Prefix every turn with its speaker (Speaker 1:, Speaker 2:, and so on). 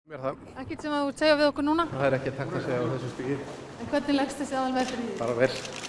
Speaker 1: Mér það.
Speaker 2: Ekkert sem þú vilt segja við okkur núna?
Speaker 1: Það ekkert hægt að segja á þessu stigi.
Speaker 2: En hvernig leggst þessi aðalmeðferð í því?
Speaker 1: Bara vel.